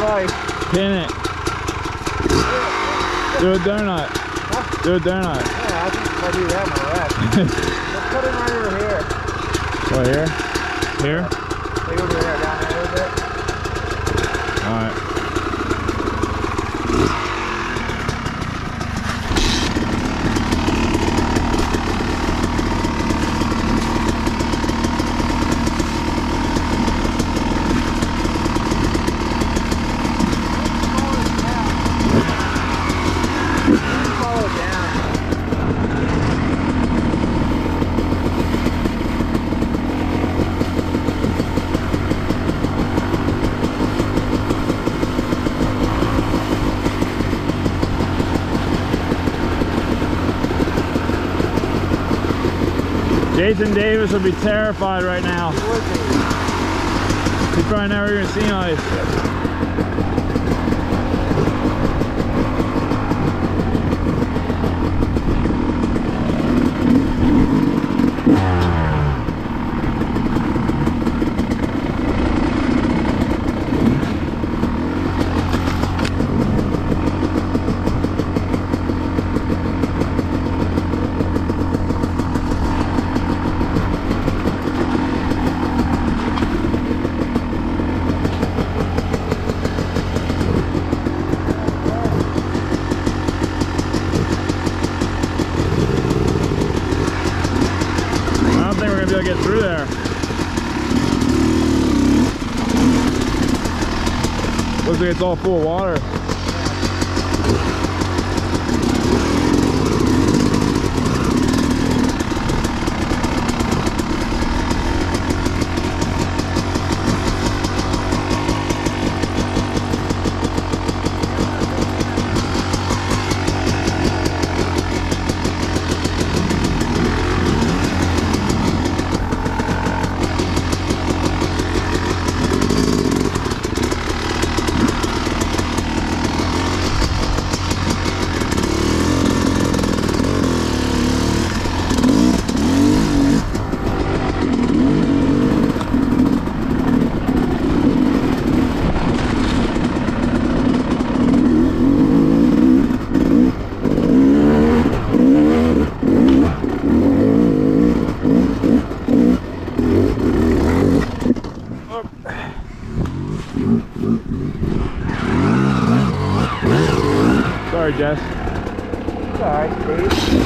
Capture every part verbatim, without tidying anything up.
ice. Pin it. Do a donut. Huh? Do a donut. Yeah, I think if I do that, my wreck. Let's put it right over here. Right here? Here? Like over there, down there a little bit. Alright. Jason Davis would be terrified right now. He would be. He's probably never even seen ice. Get through there. Looks like it's all full of water. Sorry, Jess. It's alright, Steve.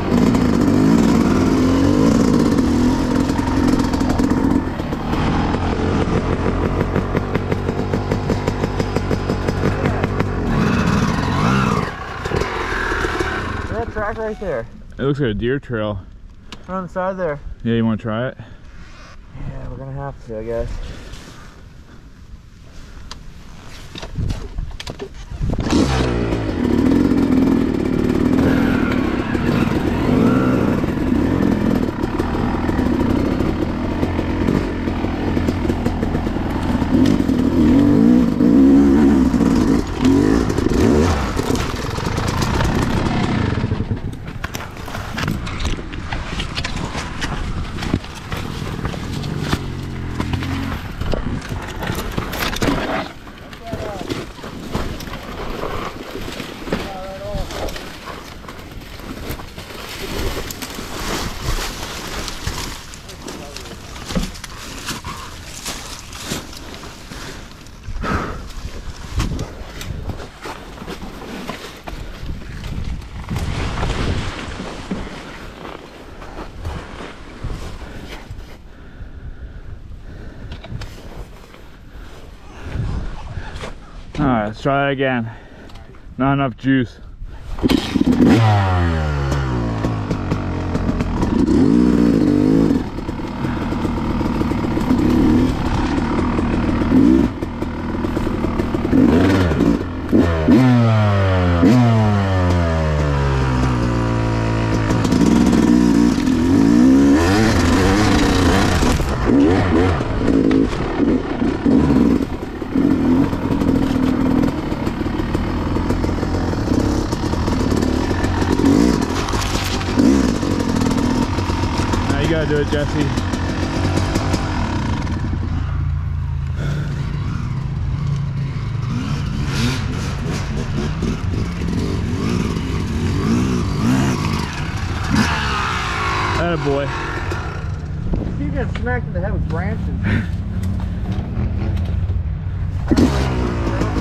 That track right there. It looks like a deer trail. Right on the side there. Yeah, you want to try it? Yeah, we're gonna have to, I guess. Alright, let's try that again. Not enough juice. Gotta do it, Jesse. Attaboy. You get smacked in the head with branches. I don't know